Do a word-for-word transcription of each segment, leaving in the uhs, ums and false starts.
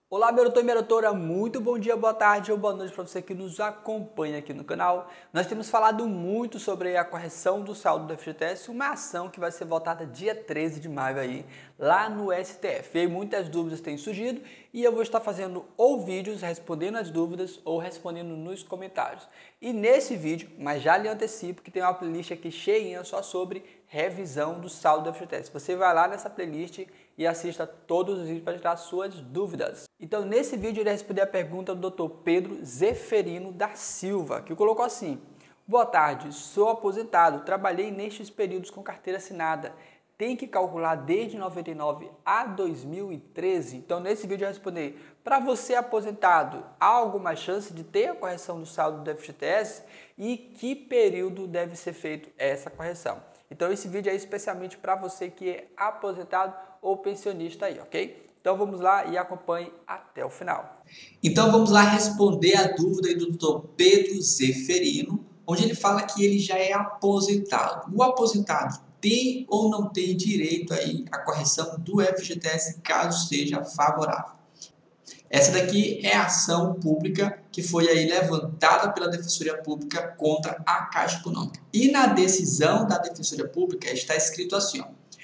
Olá, Merotor e Merotora, muito bom dia, boa tarde ou boa noite para você que nos acompanha aqui no canal. Nós temos falado muito sobre a correção do saldo do F G T S, uma ação que vai ser votada dia treze de maio aí, lá no S T F. E aí muitas dúvidas têm surgido e eu vou estar fazendo ou vídeos respondendo as dúvidas ou respondendo nos comentários. E nesse vídeo, mas já lhe antecipo que tem uma playlist aqui cheinha só sobre revisão do saldo do F G T S. Você vai lá nessa playlist e assista todos os vídeos para tirar suas dúvidas. Então, nesse vídeo, eu irei responder a pergunta do doutor Pedro Zeferino da Silva, que colocou assim: boa tarde, sou aposentado, trabalhei nestes períodos com carteira assinada. Tem que calcular desde noventa e nove a dois mil e treze? Então, nesse vídeo, eu vou responder: para você aposentado, há alguma chance de ter a correção do saldo do F G T S? E que período deve ser feita essa correção? Então, esse vídeo é especialmente para você que é aposentado ou pensionista aí, ok? Então, vamos lá e acompanhe até o final. Então, vamos lá responder a dúvida aí do doutor Pedro Zeferino, onde ele fala que ele já é aposentado. O aposentado tem ou não tem direito aí à correção do F G T S, caso seja favorável? Essa daqui é a ação pública que foi aí levantada pela Defensoria Pública contra a Caixa Econômica. E na decisão da Defensoria Pública está escrito assim, ó: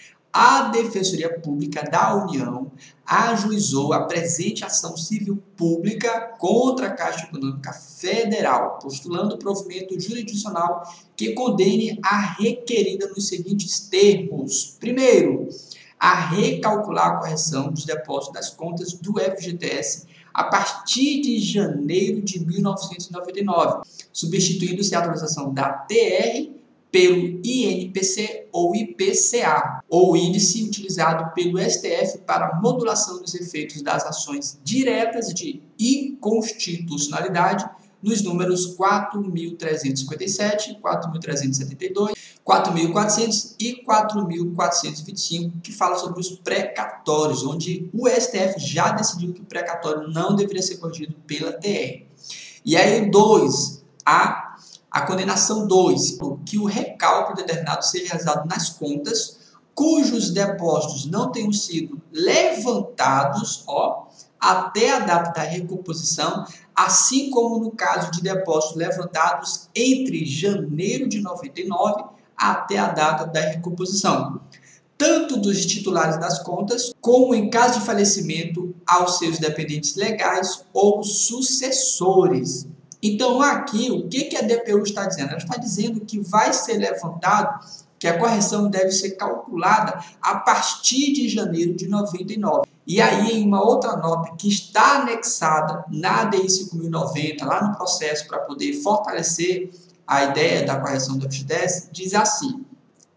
a Defensoria Pública da União ajuizou a presente ação civil pública contra a Caixa Econômica Federal, postulando provimento jurisdicional que condene a requerida nos seguintes termos. Primeiro, a recalcular a correção dos depósitos das contas do F G T S a partir de janeiro de mil novecentos e noventa e nove, substituindo-se a atualização da T R pelo I N P C ou I P C A, ou índice utilizado pelo S T F para modulação dos efeitos das ações diretas de inconstitucionalidade nos números quatro mil trezentos e cinquenta e sete, quatro mil trezentos e setenta e dois, quatro mil e quatrocentos e quatro mil quatrocentos e vinte e cinco, que fala sobre os precatórios, onde o S T F já decidiu que o precatório não deveria ser corrigido pela T R. E aí, dois, a A condenação dois, que o recálculo determinado seja realizado nas contas cujos depósitos não tenham sido levantados ó, até a data da recomposição, assim como no caso de depósitos levantados entre janeiro de noventa e nove até a data da recomposição, tanto dos titulares das contas, como em caso de falecimento aos seus dependentes legais ou sucessores. Então, aqui, o que, que a D P U está dizendo? Ela está dizendo que vai ser levantado, que a correção deve ser calculada a partir de janeiro de noventa e nove. E aí, em uma outra nota que está anexada na D I cinco mil e noventa, lá no processo, para poder fortalecer a ideia da correção do F G T S, diz assim: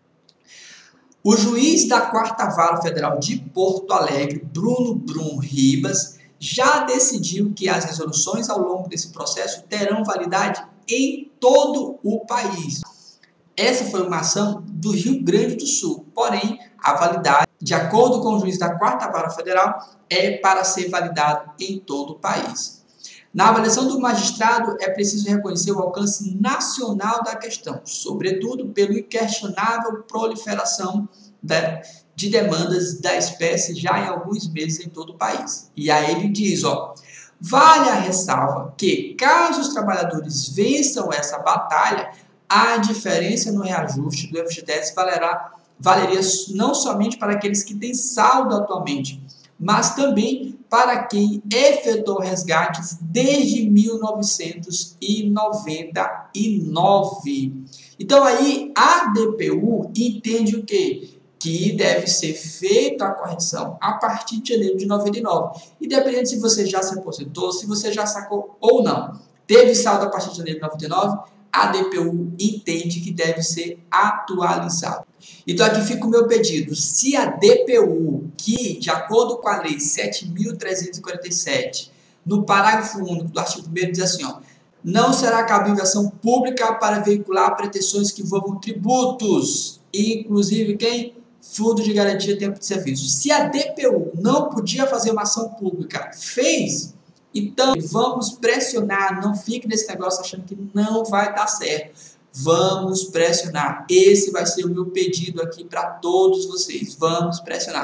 o juiz da quarta Vara Federal de Porto Alegre, Bruno Brum Ribas, já decidiu que as resoluções ao longo desse processo terão validade em todo o país. Essa foi uma ação do Rio Grande do Sul, porém, a validade, de acordo com o juiz da quarta Vara Federal, é para ser validado em todo o país. Na avaliação do magistrado, é preciso reconhecer o alcance nacional da questão, sobretudo pela inquestionável proliferação da de demandas da espécie já em alguns meses em todo o país. E aí ele diz, ó, vale a ressalva que, caso os trabalhadores vençam essa batalha, a diferença no reajuste do F G T S valerá, valeria não somente para aqueles que têm saldo atualmente, mas também para quem efetuou resgates desde mil novecentos e noventa e nove. Então aí a D P U entende o quê? Que deve ser feita a correção a partir de janeiro de noventa e nove. Independente se você já se aposentou, se você já sacou ou não. Teve saldo a partir de janeiro de noventa e nove, a D P U entende que deve ser atualizado. Então aqui fica o meu pedido. Se a D P U, que de acordo com a lei sete mil trezentos e quarenta e sete, no parágrafo único do artigo primeiro diz assim, ó, não será cabível ação pública para veicular pretensões que envolvam tributos, inclusive quem? Fundo de garantia de tempo de serviço. Se a D P U não podia fazer uma ação pública, fez, então vamos pressionar, não fique nesse negócio achando que não vai dar certo. Vamos pressionar. Esse vai ser o meu pedido aqui para todos vocês. Vamos pressionar.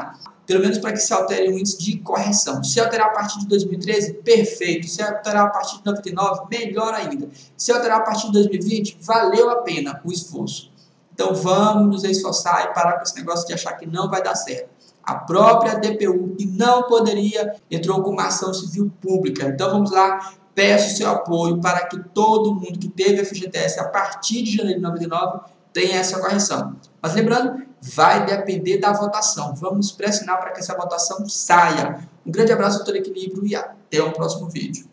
pelo menos para que se altere o índice de correção. Se alterar a partir de dois mil e treze, perfeito. Se alterar a partir de noventa e nove, melhor ainda. Se alterar a partir de dois mil e vinte, valeu a pena o esforço. Então vamos nos esforçar e parar com esse negócio de achar que não vai dar certo. A própria D P U, que não poderia, entrou com uma ação civil pública. Então vamos lá, peço seu apoio para que todo mundo que teve F G T S a partir de janeiro de noventa e nove tenha essa correção. Mas lembrando, vai depender da votação. Vamos pressionar para que essa votação saia. Um grande abraço a todo equilíbrio e até o próximo vídeo.